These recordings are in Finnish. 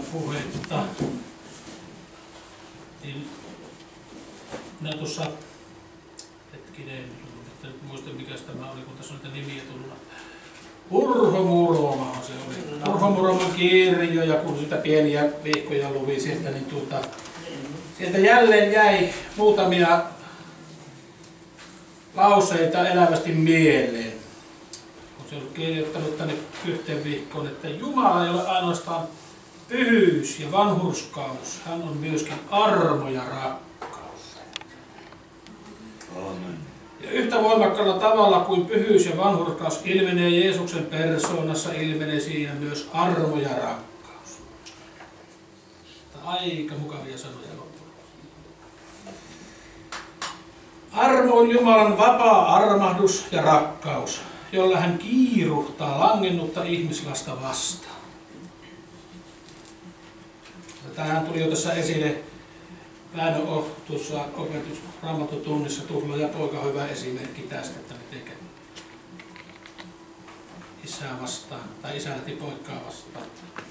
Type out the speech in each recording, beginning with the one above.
puhetta. Niin minä tuossa, hetkinen, en muista mikä tämä oli, kun tässä on niitä nimiä tullut. Urho Muromahan se oli. Urho Muroman kirjo, ja kun sitä pieniä viikkoja luvi sieltä, niin sieltä jälleen jäi muutamia lauseita elävästi mieleen. Kun se on kirjoittanut tänne yhteen viikkoon, että Jumala ei ole ainoastaan pyhyys ja vanhurskaus, hän on myöskin armo ja rakkaus. Amen. Ja yhtä voimakkaalla tavalla kuin pyhyys ja vanhurskaus ilmenee Jeesuksen persoonassa, ilmenee siinä myös armo ja rakkaus. Aika mukavia sanoja loppuun. Armo on Jumalan vapaa armahdus ja rakkaus, jolla hän kiiruhtaa langennutta ihmislasta vastaan. Tämähän tuli jo tässä esille Väinö tuossa opetusraamattutunnissa. Tuflo ja poika on hyvä esimerkki tästä, että miten isää vastaan tai isä lähti poikaa vastaan.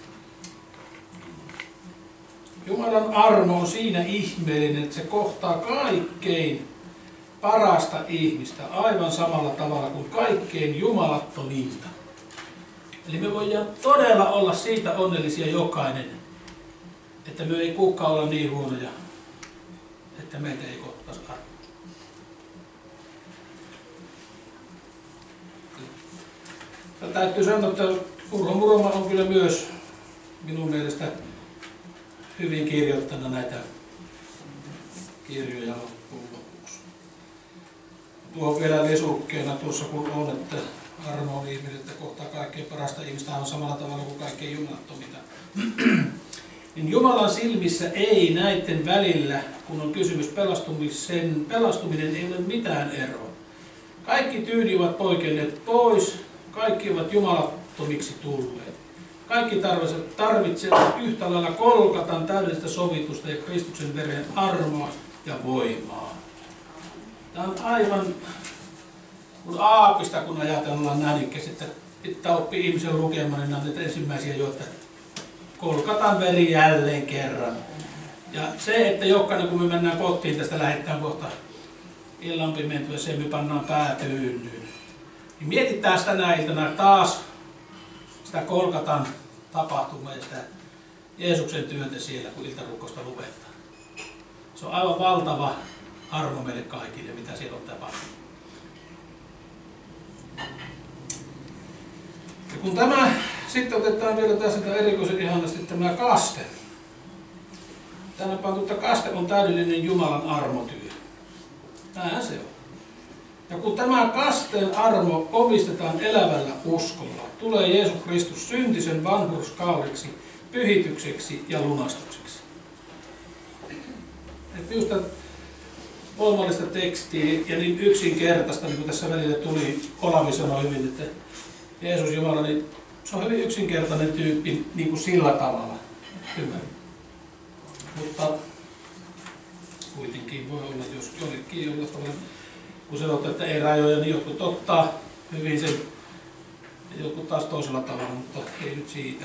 Jumalan armo on siinä ihmeellinen, että se kohtaa kaikkein parasta ihmistä aivan samalla tavalla kuin kaikkein jumalattominta. Eli me voidaan todella olla siitä onnellisia jokainen, että me ei kukaan olla niin huonoja, että meitä ei kohtaisi armoa. Täytyy sanoa, että Urho Muroma on kyllä myös minun mielestä hyvin kirjoittanut näitä kirjoja loppuun lopuksi. Tuo vielä lesukkeena tuossa kun on, että armo on ihminen, että kohtaa kaikkein parasta ihmistä on samalla tavalla kuin kaikkein jumalattomita. Niin Jumalan silmissä ei näiden välillä, kun on kysymys pelastuminen, ei ole mitään eroa. Kaikki tyyli ovat poikenneet pois, kaikki ovat jumalattomiksi tulleet. Kaikki tarvitsevat yhtä lailla Golgatan täydellistä sovitusta ja Kristuksen veren armoa ja voimaa. Tämä on aivan kun aapista, kun ajatellaan näin, että pitää oppia ihmisen lukemaan, niin näitä ensimmäisiä jo, että Golgatan veri jälleen kerran. Ja se, että jokainen kun me mennään kotiin, tästä lähdetään kohta illan pimentyessä ja me pannaan päätyynnyyn, niin mietitään sitä tänä iltana taas sitä Golgatan tapahtumaa ja sitä Jeesuksen työtä siellä, kun iltarukosta luetaan. Se on aivan valtava armo meille kaikille, mitä siellä on tapahtunut. Ja kun tämä sitten otetaan vielä tässä erikoisen ihanasti tämä kaste. Tänne pantu, että kaste on täydellinen Jumalan armotyö. Näinhän se on. Ja kun tämä kasteen armo omistetaan elävällä uskolla, tulee Jeesus Kristus syntisen vanhurskaudeksi, pyhitykseksi ja lunastukseksi. Et just voimallista tekstiä ja niin yksinkertaista, niin kuin tässä välillä tuli, Olavi sanoi hyvin, että Jeesus Jumala, niin se on hyvin yksinkertainen tyyppi niin kuin sillä tavalla. Hyvä. Mutta kuitenkin voi olla, jos jollekin jollain tavalla, kun sanotaan, että ei rajoja, niin jotkut ottaa hyvin sen ja jotkut taas toisella tavalla, mutta ei nyt siitä.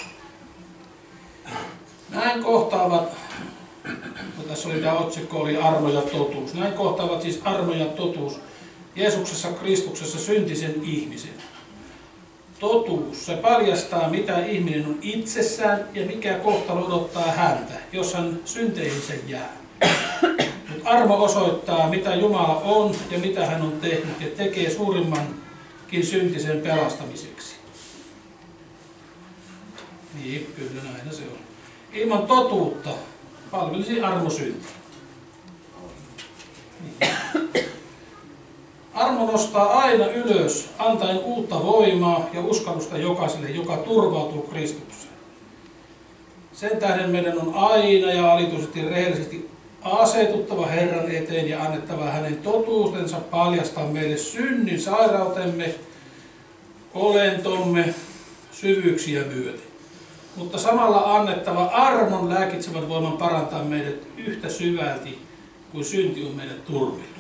Näin kohtaavat, kun tässä oli tämä otsikko, oli armo ja totuus. Näin kohtaavat siis armo ja totuus Jeesuksessa Kristuksessa syntisen ihmisen. Totuus, se paljastaa mitä ihminen on itsessään ja mikä kohtalo odottaa häntä, jos hän synteihin sen jää. Mutta armo osoittaa mitä Jumala on ja mitä hän on tehnyt ja tekee suurimmankin syntisen pelastamiseksi. Niin, kyllä näin se on. Ilman totuutta palvelisi armo synti. Niin. Armo nostaa aina ylös, antaen uutta voimaa ja uskallusta jokaiselle, joka turvautuu Kristukseen. Sen tähden meidän on aina ja alituisesti rehellisesti asetuttava Herran eteen ja annettava hänen totuutensa paljastaa meille synnin sairautemme, olentomme, syvyyksiä myöten. Mutta samalla annettava armon lääkitsevän voiman parantaa meidät yhtä syvälti kuin synti on meidät turmellut.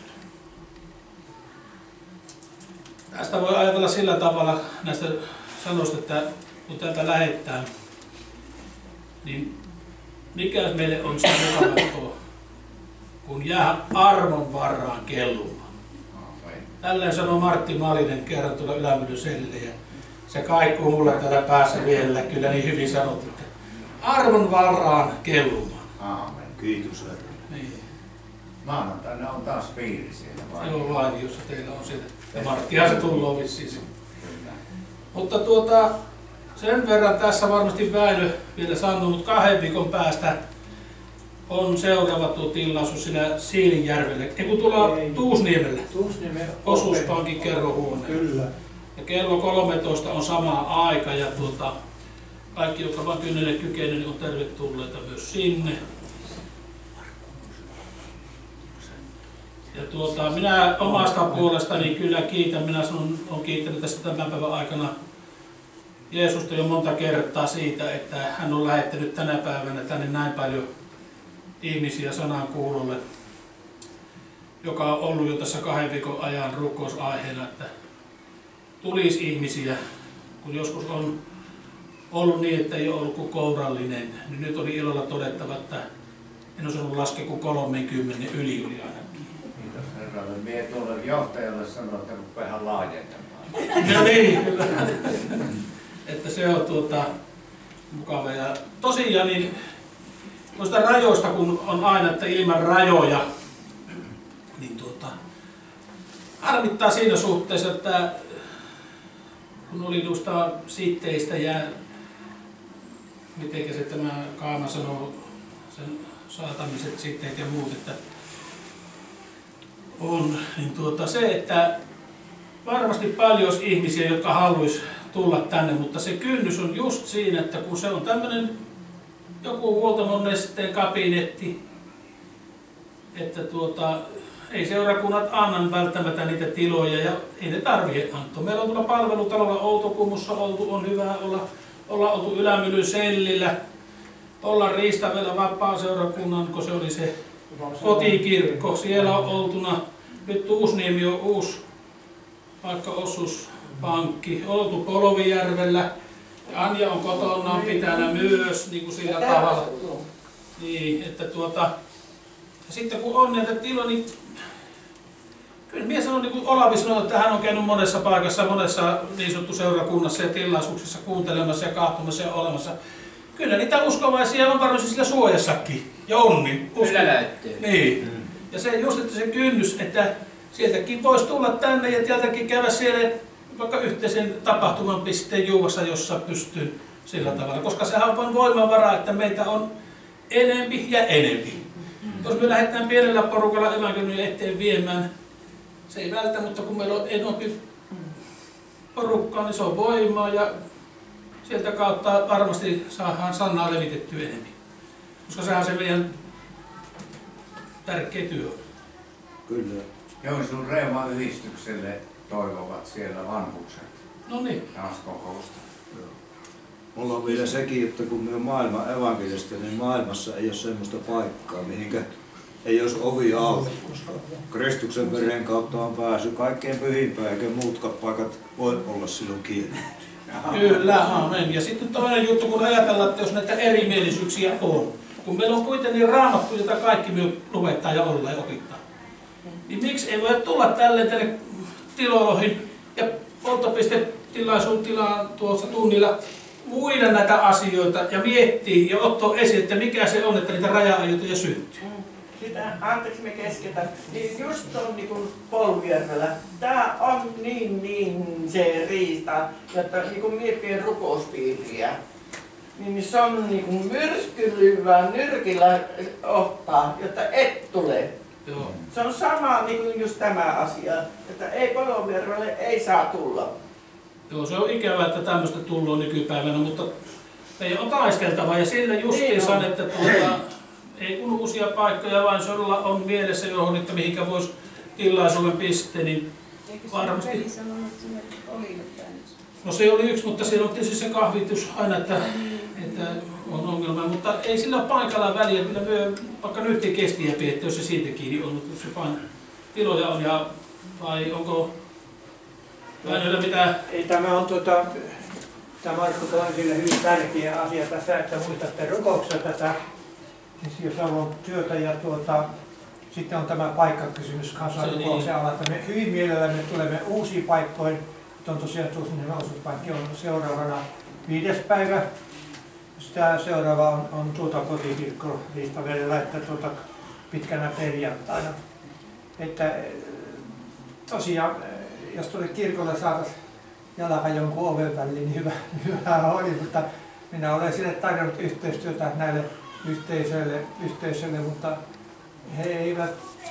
Tästä voi ajatella sillä tavalla näistä sanoista, että kun täältä lähdetään, niin mikä meille on se mukava, kun jää armon varaan kellumaan. Tälleen sanoi Martti Malinen kerran tuolla Ylämyllyn sellille, ja se kaikuu mulla täällä päässä vielä kyllä niin hyvin sanottu, että armon varaan kellumaan. Aamen. Kiitos Herra. Niin. Maanantaina on taas piiri siellä vai? Se on Lainiossa teillä on siellä. Ja Marttihan se tullut vissiin. Mutta sen verran tässä varmasti Väinö vielä sanoo, mutta 2 viikon päästä on seuraava tilaisuus siinä Siilinjärvellä, kun tuolla Tuusniemellä, osuuspankin kerrohuoneella. Kyllä. Ja kello 13 on sama aika ja kaikki, jotka vaan kynnelle kykenevät, niin on tervetulleita myös sinne. Ja minä omasta puolestani kyllä kiitän, olen kiittänyt tässä tämän päivän aikana Jeesusta jo monta kertaa siitä, että hän on lähettänyt tänä päivänä tänne näin paljon ihmisiä sanan kuulolle, joka on ollut jo tässä 2 viikon ajan rukousaiheena, että tulisi ihmisiä, kun joskus on ollut niin, että ei ole ollut kuin kourallinen, niin nyt oli ilolla todettava, että en osannut laskea kuin 30 yli ainakin. Kiitos Herralle. Mie tuolle johtajalle sanoin, että rupeahan laajentamaan. No niin, hyvä. Että se on mukava. Ja tosiaan niin noista rajoista, kun on aina, että ilman rajoja, niin harmittaa siinä suhteessa, että kun oli tuosta sitteistä ja mitenkä se tämä Kaama sanoo, sen saatamiset sitteet ja muut, että on, niin se, että varmasti paljon olisi ihmisiä, jotka haluaisi tulla tänne, mutta se kynnys on just siinä, että kun se on tämmöinen joku huoltamon nesteen kabinetti, että ei seurakunnat anna välttämättä niitä tiloja ja ei ne tarvitse antaa. Meillä on tuolla palvelutalolla Outokummussa oltu, on hyvä olla oltu Ylämyllyn sellillä, olla Riistavella vapaa-seurakunnan, kun se oli se kotikirkko, siellä on oltuna. Nyt Tuusniemi on uusi vaikka osuuspankki, oltu Polovijärvellä. Ja Anja on kotonaan pitänä myös niin kuin sillä tavalla. Niin, että ja sitten kun on näitä tiloja, niin kyllä minä sanon, niin kuin Olavi sanoi, että hän on käynyt monessa paikassa, monessa niin sanottu seurakunnassa ja tilaisuuksissa kuuntelemassa ja katsomassa ja olemassa. Kyllä niitä uskovaisia on varmasti sillä suojassakin. Ja on niin. Kyllä näyttöön. Niin. Ja se just, että se kynnys, että sieltäkin voisi tulla tänne ja täältäkin käydä siellä vaikka yhteisen tapahtuman pisteen juuvassa, jossa pystyy sillä tavalla. Koska sehän on vain voimavara, että meitä on enempi ja enempi. Jos me lähdetään pienellä porukalla evankeliumin eteen viemään, se ei välttämättä, mutta kun meillä on enempi porukkaa, niin se on voimaa ja sieltä kautta varmasti saadaan sanaa levitettyä enemmän. Koska sehän on se meidän tärkeä työ. Kyllä. Joensuun Reuma-yhdistykselle toivovat siellä vanhukset. No niin. Taas kokousta. Mulla on vielä sekin, että kun me maailman evankelista, niin maailmassa ei ole semmoista paikkaa, mihinkä ei olisi ovi auki, koska Kristuksen veren kautta on päässyt kaikkein pyhimpään, eikä muutkaan paikat voi olla silloin kiinni. Kyllä, amen. Ja sitten toinen juttu, kun ajatellaan, että jos näitä erimielisyyksiä on, kun meillä on kuitenkin Raamattu, jota kaikki me luetaan ja ollaan ja opittaa, niin miksi ei voi tulla tänne tiloihin ja polttopistetilaisuutilaan tuossa tunnilla muida näitä asioita ja miettiä ja ottaa esiin, että mikä se on, että niitä raja-aitoja syntyy. Sitä, anteeksi me keskeytän, niin just on niin Polvijärvellä, tää on niin se riista, että niin miettien rukouspiiriä, niin se on niin myrskylyvää nyrkillä ottaa, jotta et tule. Joo. Se on sama niin kuin just tämä asia, että ei Polvijärvelle ei saa tulla. Joo, se on ikävää, että tämmöistä tullaan nykypäivänä, mutta meidän on taisteltava ja sillä justiinsa, että ei kun uusia paikkoja, vaan se on mielessä johon, että mihinkä voisi tilaisuuden piste, niin varmasti. No se oli yksi, mutta siellä on tietysti se kahvitus aina, että on ongelma, mutta ei sillä ole paikalla väliä, kyllä myö vaikka nyt kestiä pidetty, jos se siitä kiinni on, mutta se tiloja on ja vai onko Väinöllä mitään? Ei, tämä on Tämä Markku toi esille hyvin tärkeä asia tässä, että muistatte rukouksessa tätä, siis jos on työtä ja sitten on tämä paikkakysymys kanssa rukouksen alla, että me hyvin mielellämme tulemme uusiin paikkoihin. Nyt on tosiaan tuollainen osuuspaikki on seuraavana 5. päivä. Tämä seuraava on kotikirkko Riistavedellä, että pitkänä perjantaina. Että tosiaan, jos tuolle kirkolle saataisiin jalka jonkun oven väliin, niin hyvä oli, mutta minä olen sille tarjonnut yhteistyötä näille yhteisöille, mutta he eivät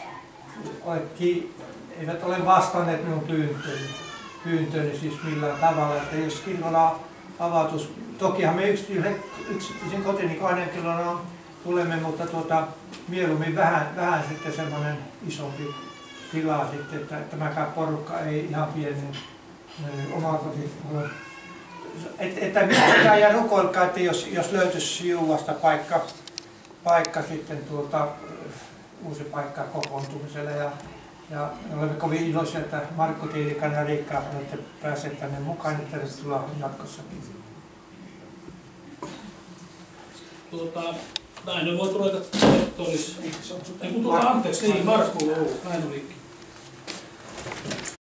ole vastanneet minun pyyntööni siis millään tavalla, että jos kirkolla avautus, tokihan me yksityisen kotini 20 kilona tulemme, mutta mieluummin vähän sitten semmoinen isompi tila sitten, että tämäkään porukka ei ihan pienen omaa kotitalon. Että miettikää ja rukoilkaa, että jos löytyisi Juvasta paikka sitten uusi paikka kokoontumiselle ja olemme kovin iloisia, että Markku Tiilikainen ja Riikka olette päässeet tänne mukaan, että tervetuloa jatkossakin. Näin voi ruveta anteeksi, niin Markku, näin olikin.